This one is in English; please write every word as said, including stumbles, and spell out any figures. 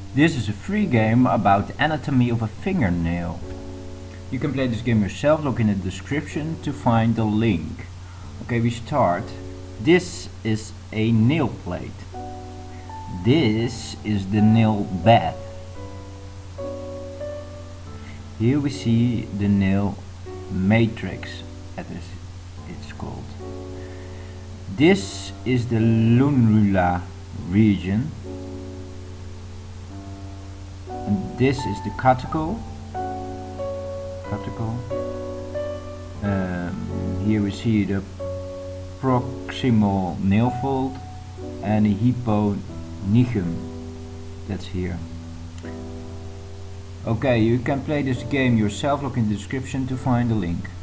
This is a free game about the anatomy of a fingernail. You can play this game yourself, look in the description to find the link. Okay, we start. This is a nail plate. This is the nail bed. Here we see the nail matrix, as it's called. This is the lunula region. And this is the cuticle. Cuticle. Um, here we see the proximal nail fold and the Hyponychium. That's here. Okay, you can play this game yourself, look in the description to find the link.